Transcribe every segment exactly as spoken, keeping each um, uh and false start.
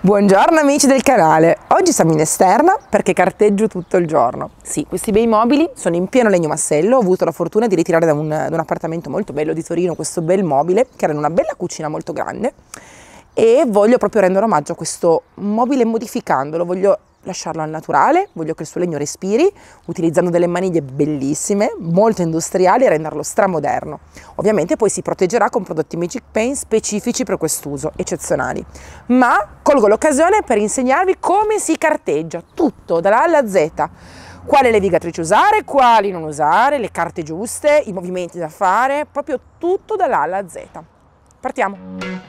Buongiorno amici del canale, oggi siamo in esterna perché carteggio tutto il giorno. Sì, questi bei mobili sono in pieno legno massello, ho avuto la fortuna di ritirare da un, da un appartamento molto bello di Torino questo bel mobile che era in una bella cucina molto grande e voglio proprio rendere omaggio a questo mobile modificandolo, voglio lasciarlo al naturale, voglio che il suo legno respiri utilizzando delle maniglie bellissime, molto industriali e renderlo stramoderno. Ovviamente poi si proteggerà con prodotti Magic Paint specifici per quest'uso, eccezionali. Ma colgo l'occasione per insegnarvi come si carteggia, tutto, dalla A alla Z. Quale levigatrice usare, quali non usare, le carte giuste, i movimenti da fare, proprio tutto dalla A alla Z. Partiamo!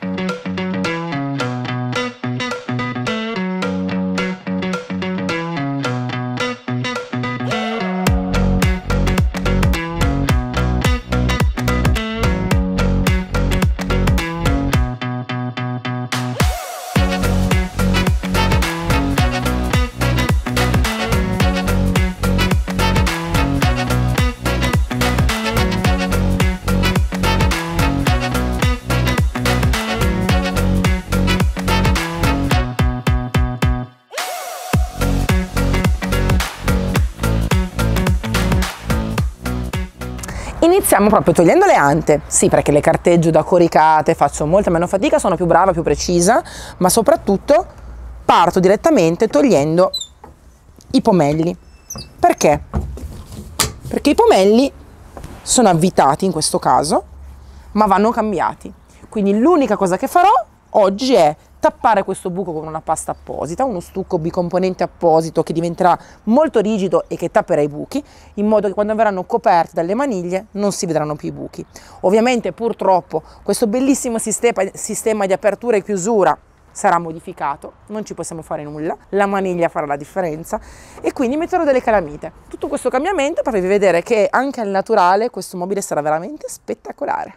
Iniziamo proprio togliendo le ante, sì, perché le carteggio da coricate, faccio molta meno fatica, sono più brava, più precisa, ma soprattutto parto direttamente togliendo i pomelli. Perché? Perché i pomelli sono avvitati in questo caso, ma vanno cambiati. Quindi l'unica cosa che farò oggi è tappare questo buco con una pasta apposita, uno stucco bicomponente apposito che diventerà molto rigido e che tapperà i buchi, in modo che quando verranno coperti dalle maniglie non si vedranno più i buchi. Ovviamente purtroppo questo bellissimo sistema, sistema di apertura e chiusura sarà modificato, non ci possiamo fare nulla, la maniglia farà la differenza e quindi metterò delle calamite. Tutto questo cambiamento per farvi vedere che anche al naturale questo mobile sarà veramente spettacolare.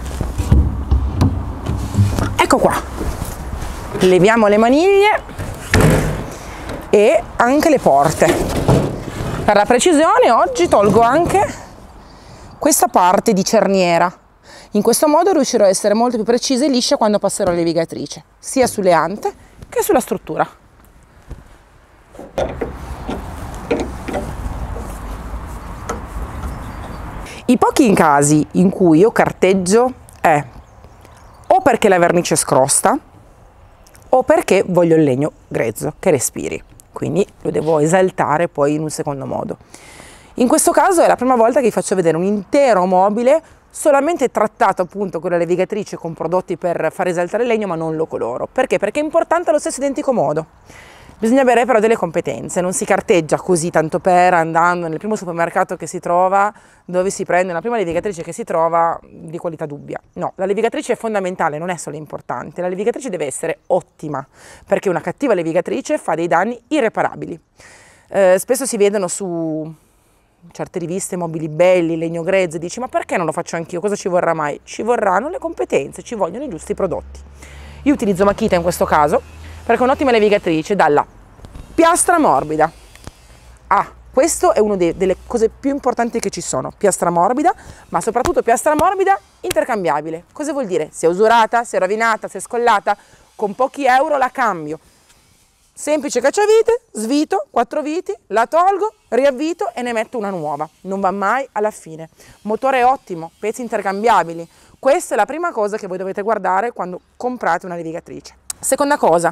Ecco qua! Leviamo le maniglie e anche le porte. Per la precisione oggi tolgo anche questa parte di cerniera. In questo modo riuscirò a essere molto più precisa e liscia quando passerò la levigatrice, sia sulle ante che sulla struttura. I pochi casi in cui io carteggio è o perché la vernice scrosta o perché voglio il legno grezzo che respiri, quindi lo devo esaltare poi in un secondo modo. In questo caso è la prima volta che vi faccio vedere un intero mobile solamente trattato appunto con la levigatrice con prodotti per far esaltare il legno, ma non lo coloro. Perché? Perché è importante allo stesso identico modo. Bisogna avere però delle competenze, non si carteggia così tanto per andando nel primo supermercato che si trova, dove si prende la prima levigatrice che si trova di qualità dubbia. No, la levigatrice è fondamentale, non è solo importante, la levigatrice deve essere ottima, perché una cattiva levigatrice fa dei danni irreparabili. Eh, spesso si vedono su certe riviste mobili belli, legno grezzo, e dici ma perché non lo faccio anch'io, cosa ci vorrà mai? Ci vorranno le competenze, ci vogliono i giusti prodotti. Io utilizzo Makita in questo caso, perché è un'ottima levigatrice dalla piastra morbida. Ah, questo è una delle cose più importanti che ci sono, piastra morbida, ma soprattutto piastra morbida intercambiabile. Cosa vuol dire? Se è usurata, se è rovinata, se è scollata, con pochi euro la cambio. Semplice cacciavite, svito, quattro viti, la tolgo, riavvito e ne metto una nuova. Non va mai alla fine. Motore ottimo, pezzi intercambiabili. Questa è la prima cosa che voi dovete guardare quando comprate una levigatrice. Seconda cosa,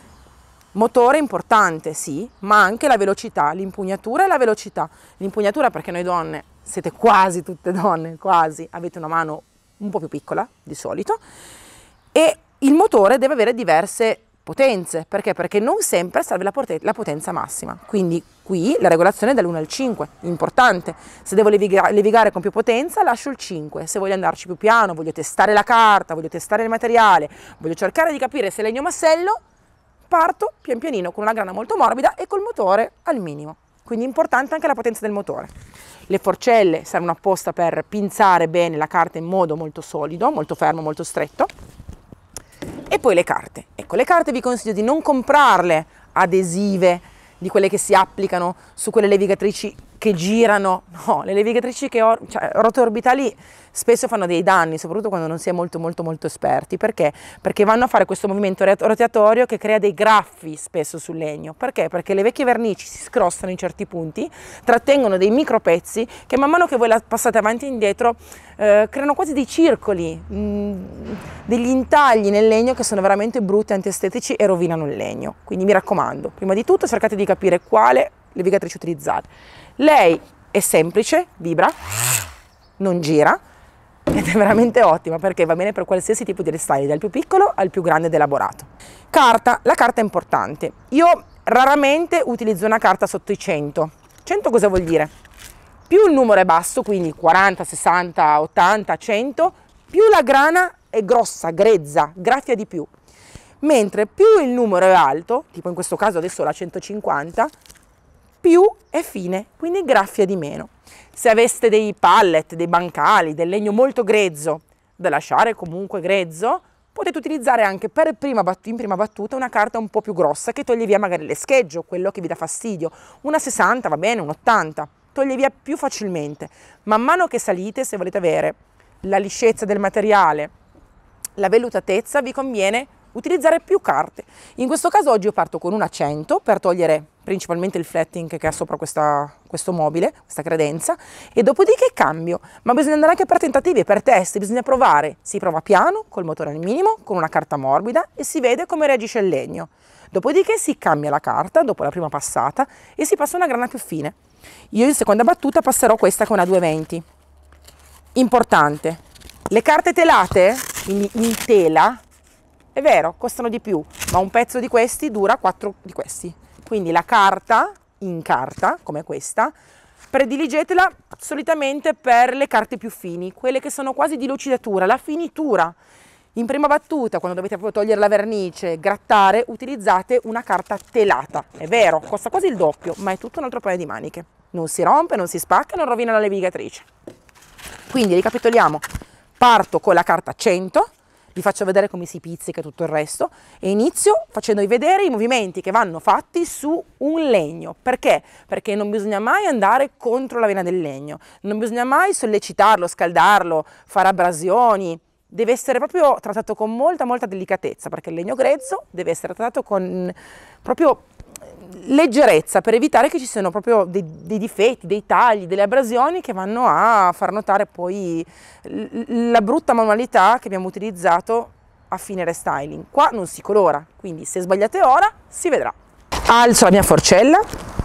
motore importante, sì, ma anche la velocità, l'impugnatura e la velocità. L'impugnatura perché noi donne, siete quasi tutte donne, quasi, avete una mano un po' più piccola di solito, e il motore deve avere diverse potenze. Perché? Perché non sempre serve la, poten la potenza massima. Quindi qui la regolazione è dall'uno al cinque, importante. Se devo leviga levigare con più potenza lascio il cinque, se voglio andarci più piano, voglio testare la carta, voglio testare il materiale, voglio cercare di capire se è legno massello, parto pian pianino con una grana molto morbida e col motore al minimo. Quindi importante anche la potenza del motore. Le forcelle servono apposta per pinzare bene la carta in modo molto solido, molto fermo, molto stretto. E poi le carte. Ecco, le carte vi consiglio di non comprarle adesive, di quelle che si applicano su quelle levigatrici che che girano, no, le levigatrici che ho, cioè, rote orbitali spesso fanno dei danni, soprattutto quando non si è molto molto molto esperti. Perché? Perché vanno a fare questo movimento roteatorio che crea dei graffi spesso sul legno. Perché? Perché le vecchie vernici si scrostano in certi punti, trattengono dei micro pezzi che man mano che voi la passate avanti e indietro eh, creano quasi dei circoli, mh, degli intagli nel legno che sono veramente brutti, antiestetici e rovinano il legno. Quindi mi raccomando, prima di tutto cercate di capire quale levigatrice utilizzate. Lei è semplice, vibra, non gira, ed è veramente ottima perché va bene per qualsiasi tipo di restyling, dal più piccolo al più grande ed elaborato. Carta, la carta è importante. Io raramente utilizzo una carta sotto i cento. cento cosa vuol dire? Più il numero è basso, quindi quaranta, sessanta, ottanta, cento, più la grana è grossa, grezza, graffia di più. Mentre più il numero è alto, tipo in questo caso adesso la centocinquanta, più è fine, quindi graffia di meno. Se aveste dei pallet, dei bancali, del legno molto grezzo, da lasciare comunque grezzo, potete utilizzare anche per prima in prima battuta una carta un po' più grossa che toglie via magari l'escheggio, quello che vi dà fastidio. Una sessanta va bene, un ottanta, toglie via più facilmente. Man mano che salite, se volete avere la liscezza del materiale, la vellutatezza, vi conviene utilizzare più carte. In questo caso oggi io parto con una cento per togliere principalmente il flatting che ha sopra questa, questo mobile, questa credenza, e dopodiché cambio. Ma bisogna andare anche per tentativi, per test, bisogna provare. Si prova piano, col motore al minimo, con una carta morbida e si vede come reagisce il legno. Dopodiché si cambia la carta dopo la prima passata e si passa una grana più fine. Io in seconda battuta passerò questa con una duecentoventi. Importante, le carte telate, quindi in tela, è vero, costano di più, ma un pezzo di questi dura quattro di questi. Quindi la carta, in carta, come questa, prediligetela solitamente per le carte più fini, quelle che sono quasi di lucidatura, la finitura. In prima battuta, quando dovete proprio togliere la vernice, grattare, utilizzate una carta telata. È vero, costa quasi il doppio, ma è tutto un altro paio di maniche. Non si rompe, non si spacca, non rovina la levigatrice. Quindi ricapitoliamo, parto con la carta cento, vi faccio vedere come si pizzica tutto il resto e inizio facendovi vedere i movimenti che vanno fatti su un legno. Perché? Perché non bisogna mai andare contro la vena del legno, non bisogna mai sollecitarlo, scaldarlo, fare abrasioni. Deve essere proprio trattato con molta molta delicatezza, perché il legno grezzo deve essere trattato con proprio leggerezza per evitare che ci siano proprio dei, dei difetti, dei tagli, delle abrasioni che vanno a far notare poi la brutta manualità che abbiamo utilizzato a fine restyling. Qua non si colora, quindi se sbagliate ora si vedrà. Alzo la mia forcella,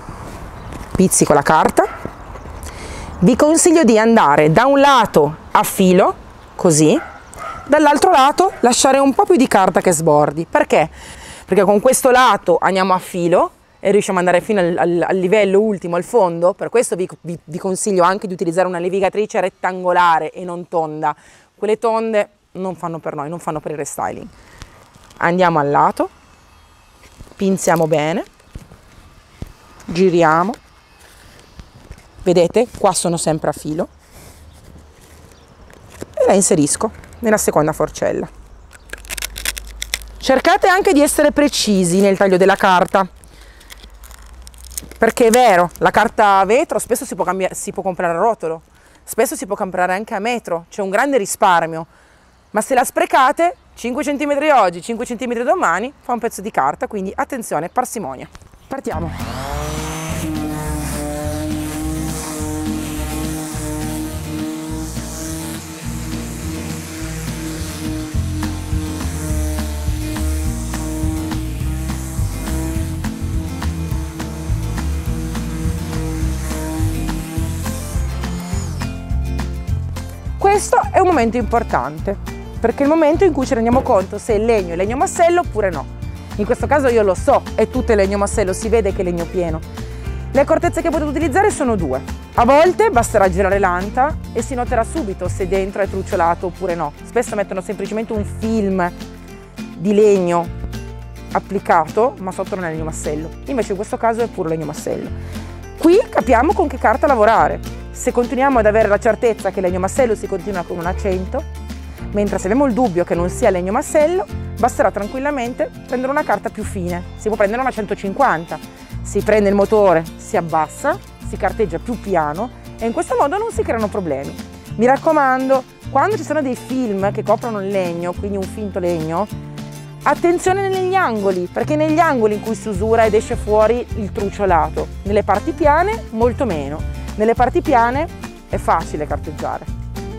pizzico la carta, vi consiglio di andare da un lato a filo, così, dall'altro lato lasciare un po' più di carta che sbordi. Perché? Perché con questo lato andiamo a filo e riusciamo ad andare fino al, al, al livello ultimo, al fondo. Per questo vi, vi, vi consiglio anche di utilizzare una levigatrice rettangolare e non tonda. Quelle tonde non fanno per noi, non fanno per il restyling. Andiamo al lato, pinziamo bene, giriamo, vedete qua sono sempre a filo e la inserisco nella seconda forcella. Cercate anche di essere precisi nel taglio della carta, perché è vero, la carta vetro spesso si può, cambiare, si può comprare a rotolo, spesso si può comprare anche a metro, c'è un grande risparmio, ma se la sprecate, cinque centimetri oggi, cinque centimetri domani, fa un pezzo di carta, quindi attenzione, parsimonia. Partiamo. Questo è un momento importante, perché è il momento in cui ci rendiamo conto se il legno è legno massello oppure no. In questo caso io lo so, è tutto legno massello, si vede che è legno pieno. Le accortezze che potete utilizzare sono due. A volte basterà girare l'anta e si noterà subito se dentro è truciolato oppure no. Spesso mettono semplicemente un film di legno applicato, ma sotto non è legno massello. Invece in questo caso è puro legno massello. Qui capiamo con che carta lavorare. Se continuiamo ad avere la certezza che il legno massello si continua con una cento, mentre se abbiamo il dubbio che non sia legno massello, basterà tranquillamente prendere una carta più fine. Si può prendere una centocinquanta, si prende il motore, si abbassa, si carteggia più piano e in questo modo non si creano problemi. Mi raccomando, quando ci sono dei film che coprono il legno, quindi un finto legno, attenzione negli angoli, perché negli angoli in cui si usura ed esce fuori il truciolato. Nelle parti piane molto meno. Nelle parti piane è facile carteggiare.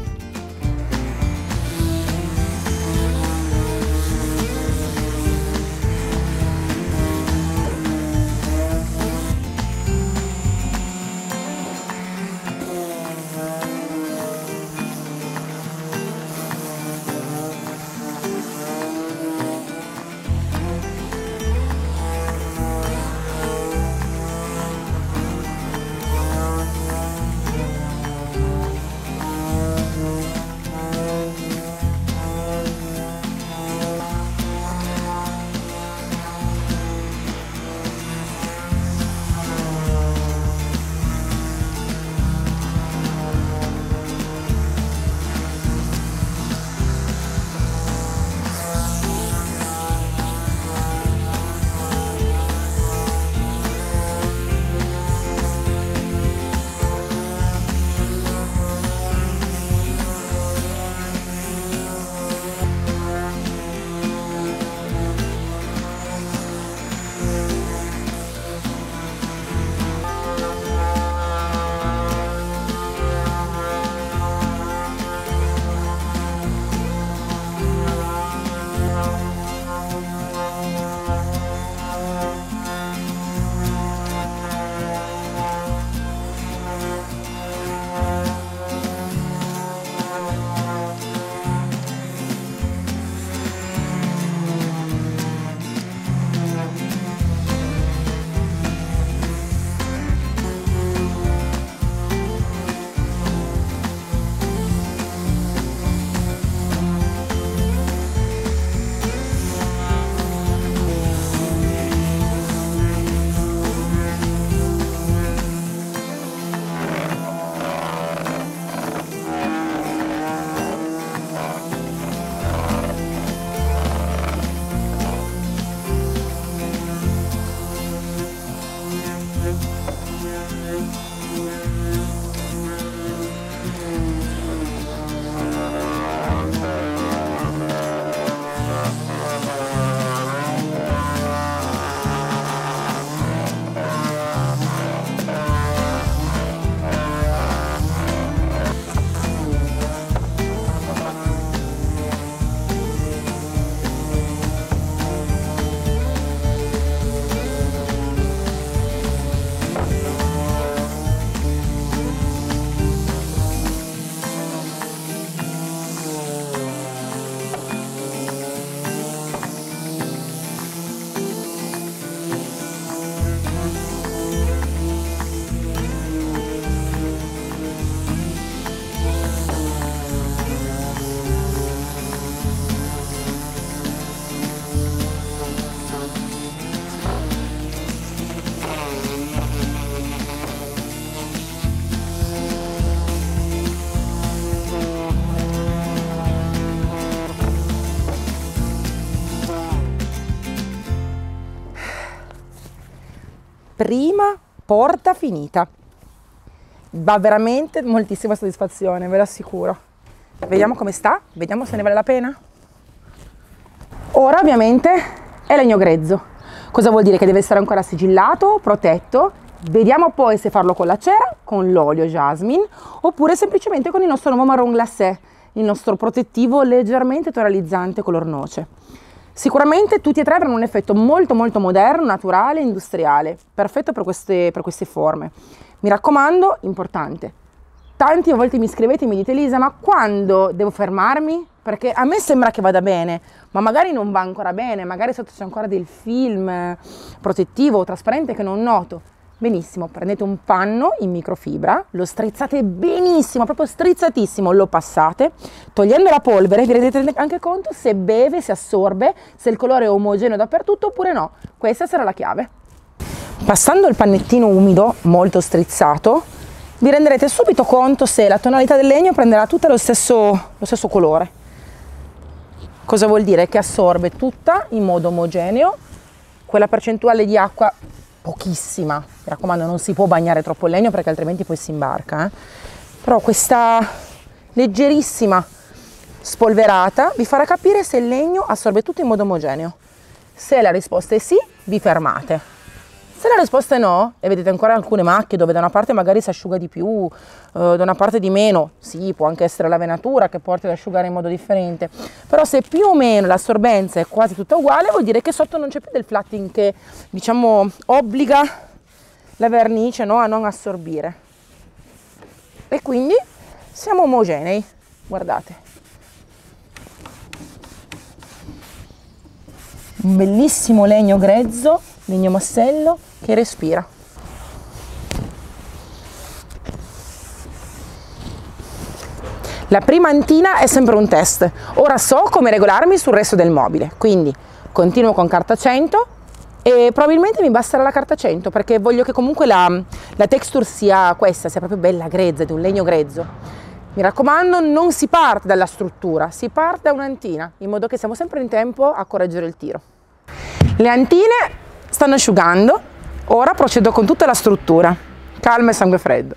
Prima porta finita, va veramente moltissima soddisfazione, ve lo assicuro. Vediamo come sta, vediamo se ne vale la pena. Ora ovviamente è legno grezzo, cosa vuol dire? Che deve essere ancora sigillato, protetto. Vediamo poi se farlo con la cera, con l'olio jasmine oppure semplicemente con il nostro nuovo marron glacé, il nostro protettivo leggermente tonalizzante color noce. Sicuramente tutti e tre avranno un effetto molto molto moderno, naturale, industriale, perfetto per queste, per queste forme. Mi raccomando, importante, tanti a volte mi scrivete e mi dite: Elisa, ma quando devo fermarmi? Perché a me sembra che vada bene, ma magari non va ancora bene, magari sotto c'è ancora del film protettivo o trasparente che non noto. Benissimo, prendete un panno in microfibra, lo strizzate benissimo, proprio strizzatissimo, lo passate, togliendo la polvere vi rendete anche conto se beve, se assorbe, se il colore è omogeneo dappertutto oppure no. Questa sarà la chiave. Passando il pannettino umido, molto strizzato, vi renderete subito conto se la tonalità del legno prenderà tutto lo stesso, lo stesso colore. Cosa vuol dire? Che assorbe tutta in modo omogeneo, quella percentuale di acqua pochissima, mi raccomando non si può bagnare troppo il legno perché altrimenti poi si imbarca, eh. Però questa leggerissima spolverata vi farà capire se il legno assorbe tutto in modo omogeneo. Se la risposta è sì, vi fermate. Se la risposta è no, e vedete ancora alcune macchie dove da una parte magari si asciuga di più, eh, da una parte di meno, sì, può anche essere la venatura che porti ad asciugare in modo differente, però se più o meno l'assorbenza è quasi tutta uguale, vuol dire che sotto non c'è più del flatting che, diciamo, obbliga la vernice, no, a non assorbire. E quindi siamo omogenei, guardate. Un bellissimo legno grezzo, legno massello che respira. La prima antina è sempre un test. Ora so come regolarmi sul resto del mobile, quindi continuo con carta cento e probabilmente mi basterà la carta cento perché voglio che comunque la, la texture sia questa, sia proprio bella grezza, di un legno grezzo. Mi raccomando, non si parte dalla struttura, si parte da un'antina, in modo che siamo sempre in tempo a correggere il tiro. Le antine stanno asciugando, ora procedo con tutta la struttura, calma e sangue freddo.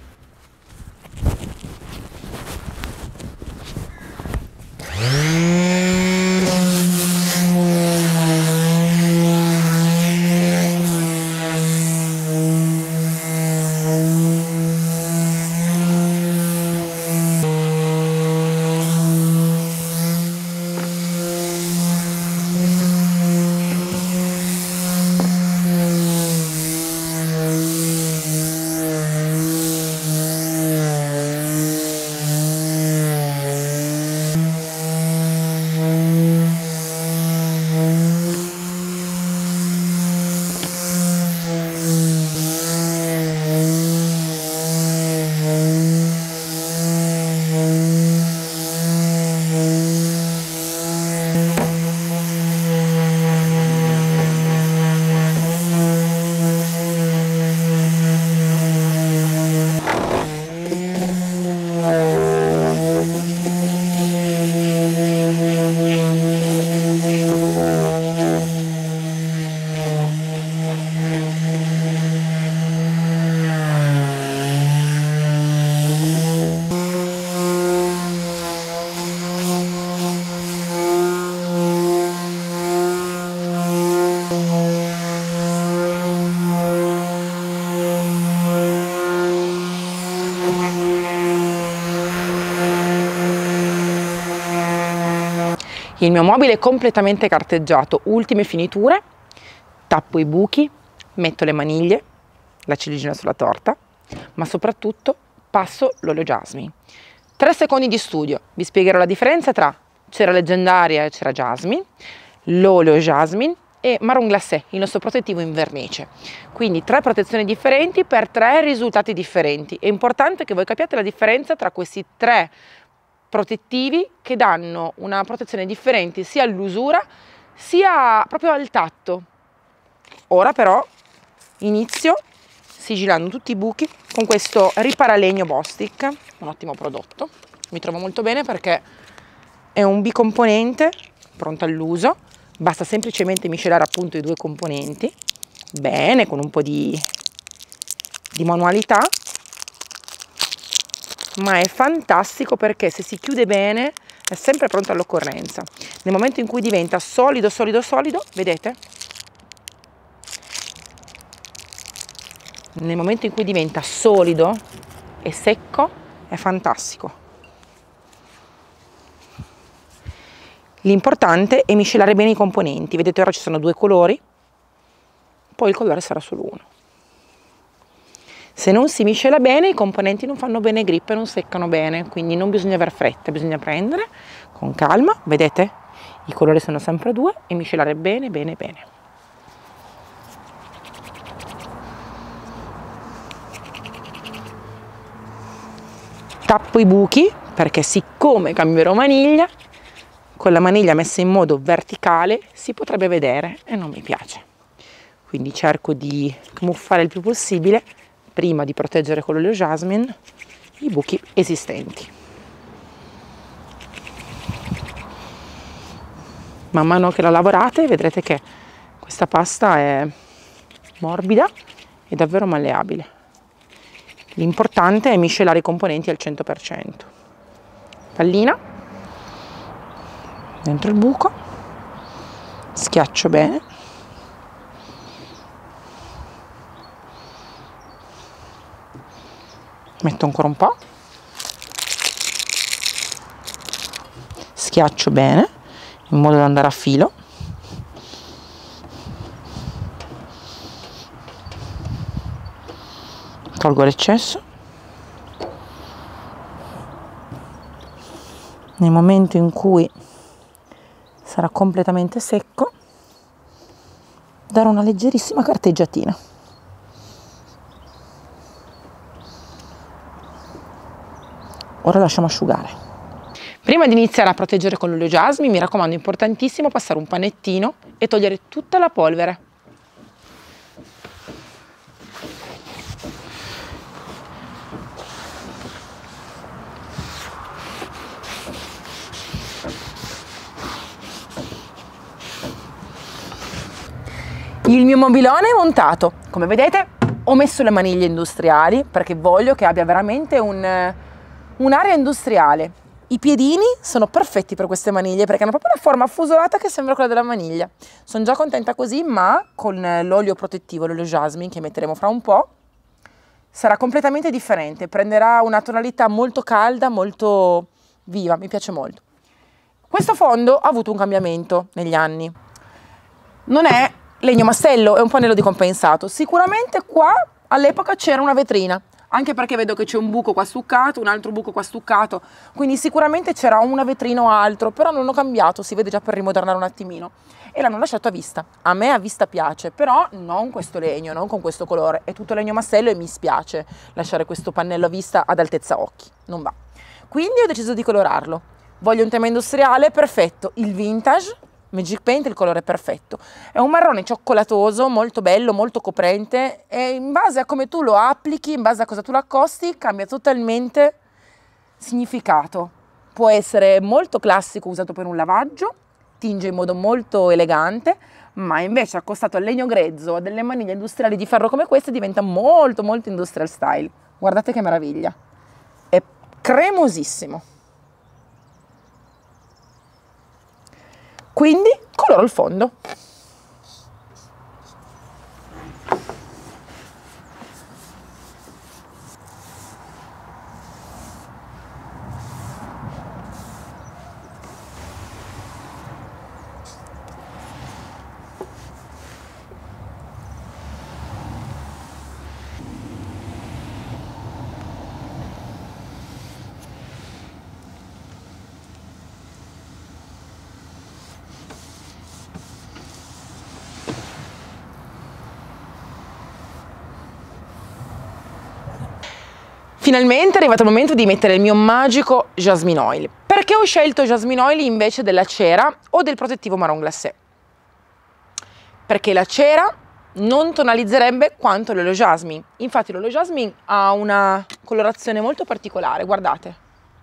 Il mio mobile è completamente carteggiato, ultime finiture, tappo i buchi, metto le maniglie, la ciliegina sulla torta, ma soprattutto passo l'olio jasmine. Tre secondi di studio, vi spiegherò la differenza tra cera leggendaria e cera jasmine, l'olio jasmine e marron glacé, il nostro protettivo in vernice. Quindi tre protezioni differenti per tre risultati differenti. È importante che voi capiate la differenza tra questi tre protettivi che danno una protezione differente sia all'usura sia proprio al tatto. Ora però inizio sigillando tutti i buchi con questo riparalegno Bostik, un ottimo prodotto, mi trovo molto bene perché è un bicomponente pronto all'uso, basta semplicemente miscelare appunto i due componenti bene con un po' di, di manualità, ma è fantastico perché se si chiude bene è sempre pronto all'occorrenza. Nel momento in cui diventa solido, solido, solido, vedete? Nel momento in cui diventa solido e secco è fantastico. L'importante è miscelare bene i componenti. Vedete, ora ci sono due colori, poi il colore sarà solo uno. Se non si miscela bene, i componenti non fanno bene grip e non seccano bene, quindi non bisogna aver fretta, bisogna prendere con calma, vedete? I colori sono sempre due e miscelare bene, bene, bene. Tappo i buchi, perché siccome cambierò maniglia, con la maniglia messa in modo verticale si potrebbe vedere e non mi piace. Quindi cerco di camuffare il più possibile, prima di proteggere con l'olio jasmine, i buchi esistenti. Man mano che la lavorate vedrete che questa pasta è morbida è davvero malleabile. L'importante è miscelare i componenti al cento per cento. Pallina dentro il buco, schiaccio bene, metto ancora un po', schiaccio bene in modo da andare a filo, tolgo l'eccesso. Nel momento in cui sarà completamente secco, darò una leggerissima carteggiatina. Ora lasciamo asciugare. Prima di iniziare a proteggere con l'olio jasmine, mi raccomando, è importantissimo passare un panettino e togliere tutta la polvere. Il mio mobilone è montato. Come vedete ho messo le maniglie industriali perché voglio che abbia veramente un, un'area industriale. I piedini sono perfetti per queste maniglie perché hanno proprio una forma affusolata che sembra quella della maniglia. Sono già contenta così, ma con l'olio protettivo, l'olio jasmine che metteremo fra un po', sarà completamente differente. Prenderà una tonalità molto calda, molto viva, mi piace molto. Questo fondo ha avuto un cambiamento negli anni. Non è legno mastello, è un pannello decompensato. Sicuramente qua all'epoca c'era una vetrina, anche perché vedo che c'è un buco qua stuccato, un altro buco qua stuccato, quindi sicuramente c'era una vetrina o altro, però non ho cambiato, si vede già per rimodernare un attimino. E l'hanno lasciato a vista. A me a vista piace, però non questo legno, non con questo colore. È tutto legno mastello e mi spiace lasciare questo pannello a vista ad altezza occhi, non va. Quindi ho deciso di colorarlo. Voglio un tema industriale, perfetto. Il vintage Magic Paint, il colore è perfetto, è un marrone cioccolatoso, molto bello, molto coprente, e in base a come tu lo applichi, in base a cosa tu lo accosti, cambia totalmente significato. Può essere molto classico, usato per un lavaggio, tinge in modo molto elegante, ma invece accostato al legno grezzo, a delle maniglie industriali di ferro come queste, diventa molto molto industrial style. Guardate che meraviglia, è cremosissimo. Quindi coloro il fondo. Finalmente è arrivato il momento di mettere il mio magico Jasmine Oil. Perché ho scelto Jasmine Oil invece della cera o del protettivo marron glacé? Perché la cera non tonalizzerebbe quanto l'olio jasmine. Infatti l'olio jasmine ha una colorazione molto particolare, guardate.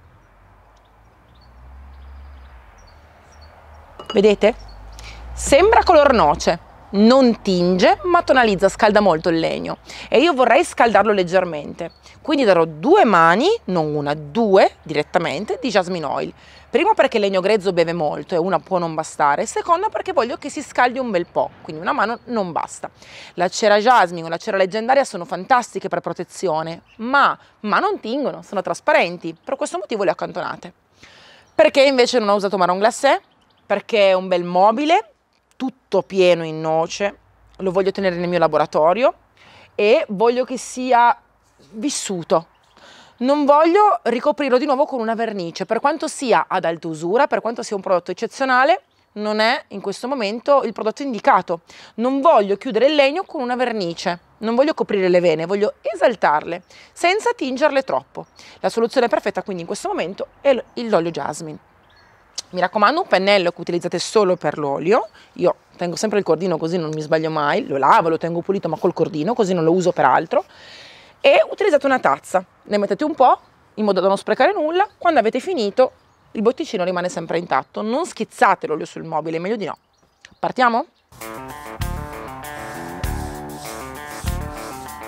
Vedete? Sembra color noce. Non tinge, ma tonalizza, scalda molto il legno e io vorrei scaldarlo leggermente, quindi darò due mani, non una, due direttamente di Jasmine Oil. Primo perché il legno grezzo beve molto e una può non bastare, secondo perché voglio che si scaldi un bel po', quindi una mano non basta. La cera jasmine o la cera leggendaria sono fantastiche per protezione, ma, ma non tingono, sono trasparenti, per questo motivo le ho accantonate. Perché invece non ho usato marron glacé? Perché è un bel mobile, tutto pieno in noce, lo voglio tenere nel mio laboratorio e voglio che sia vissuto. Non voglio ricoprirlo di nuovo con una vernice, per quanto sia ad alta usura, per quanto sia un prodotto eccezionale, non è in questo momento il prodotto indicato. Non voglio chiudere il legno con una vernice, non voglio coprire le vene, voglio esaltarle senza tingerle troppo. La soluzione perfetta quindi in questo momento è l'olio jasmine. Mi raccomando, un pennello che utilizzate solo per l'olio, io tengo sempre il cordino così non mi sbaglio mai, lo lavo, lo tengo pulito ma col cordino così non lo uso per altro, e utilizzate una tazza, ne mettete un po' in modo da non sprecare nulla, quando avete finito il botticino rimane sempre intatto, non schizzate l'olio sul mobile, meglio di no. Partiamo?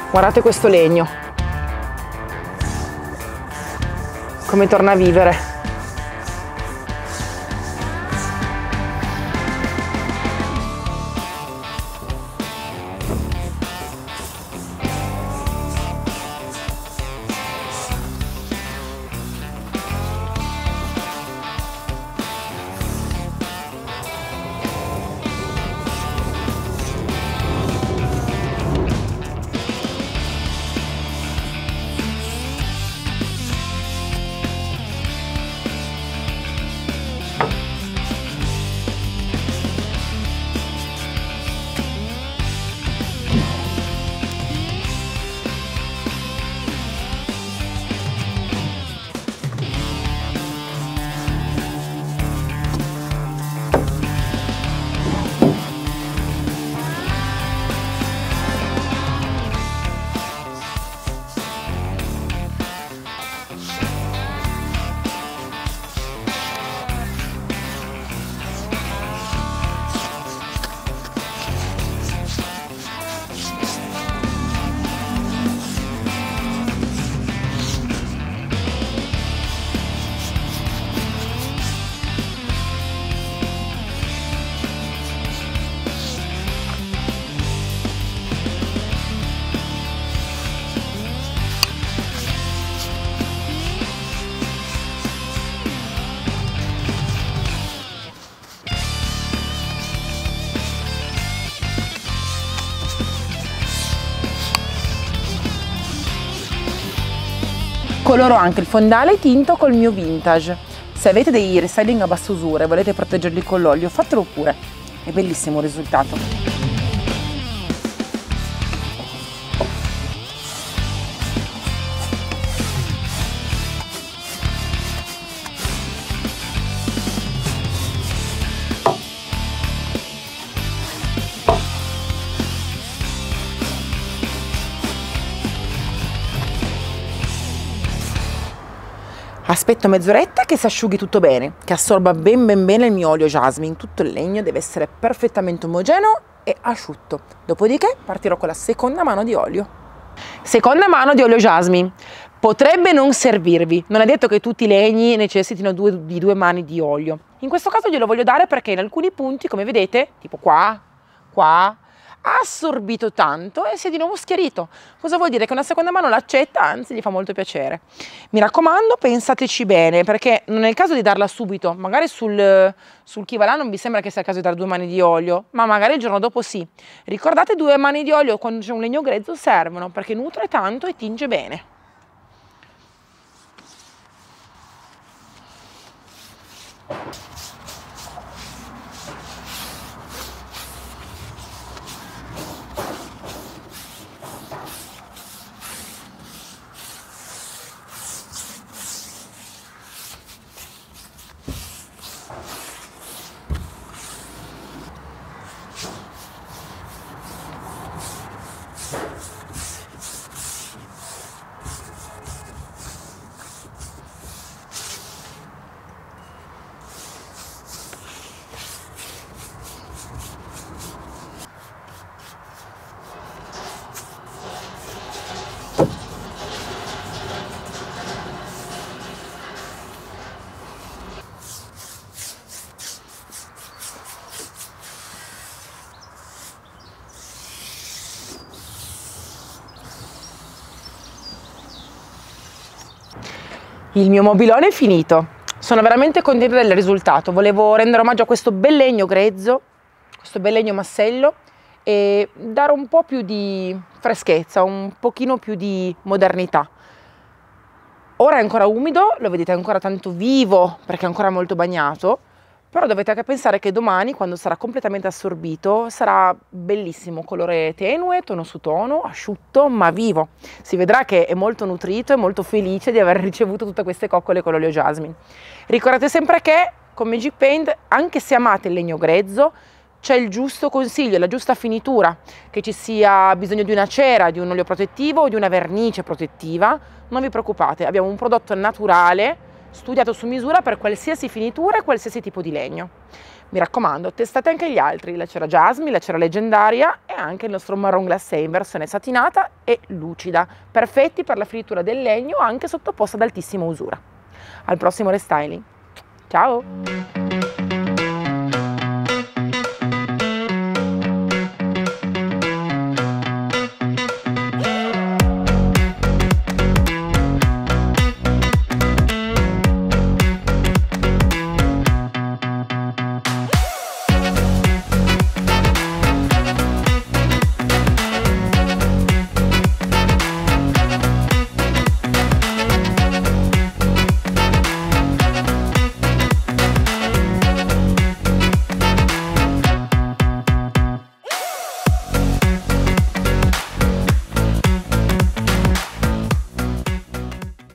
Guardate questo legno, come torna a vivere. Coloro anche il fondale tinto col mio vintage. Se avete dei restyling a bassa usura e volete proteggerli con l'olio, fatelo pure. È bellissimo il risultato. Aspetto mezz'oretta che si asciughi tutto bene, che assorba ben ben bene il mio olio jasmine. Tutto il legno deve essere perfettamente omogeneo e asciutto. Dopodiché partirò con la seconda mano di olio. Seconda mano di olio jasmine. Potrebbe non servirvi, non è detto che tutti i legni necessitino due, di due mani di olio. In questo caso glielo voglio dare perché in alcuni punti, come vedete, tipo qua, qua, ha assorbito tanto e si è di nuovo schiarito. Cosa vuol dire? Che una seconda mano l'accetta, anzi gli fa molto piacere. Mi raccomando, pensateci bene, perché non è il caso di darla subito. Magari sul, sul chi va là non vi sembra che sia il caso di dare due mani di olio, ma magari il giorno dopo sì. Ricordate, due mani di olio quando c'è un legno grezzo servono, perché nutre tanto e tinge bene. Il mio mobilone è finito, sono veramente contenta del risultato. Volevo rendere omaggio a questo bel legno grezzo, questo bel legno massello, e dare un po' più di freschezza, un pochino più di modernità. Ora è ancora umido, lo vedete ancora tanto vivo perché è ancora molto bagnato, però dovete anche pensare che domani, quando sarà completamente assorbito, sarà bellissimo, colore tenue, tono su tono, asciutto ma vivo. Si vedrà che è molto nutrito e molto felice di aver ricevuto tutte queste coccole con l'olio jasmine. Ricordate sempre che con Magic Paint, anche se amate il legno grezzo, c'è il giusto consiglio, la giusta finitura, che ci sia bisogno di una cera, di un olio protettivo o di una vernice protettiva. Non vi preoccupate, abbiamo un prodotto naturale studiato su misura per qualsiasi finitura e qualsiasi tipo di legno. Mi raccomando, testate anche gli altri, la cera Jasmine, la cera leggendaria e anche il nostro marron glacé in versione satinata e lucida, perfetti per la finitura del legno anche sottoposta ad altissima usura. Al prossimo restyling, ciao!